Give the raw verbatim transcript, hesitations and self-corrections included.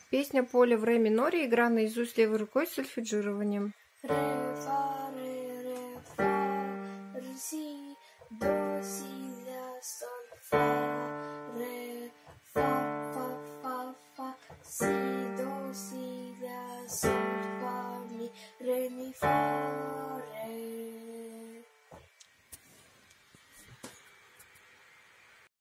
Песня поля в ре миноре, игра наизусть левой рукой с сольфеджированием. Ре, фа, ре, ре, фа, ре, си, до, си, ля, соль, фа, ре, фа, фа, фа, фа, си, до, си, ля, соль, фа, ми, ре, ми, фа.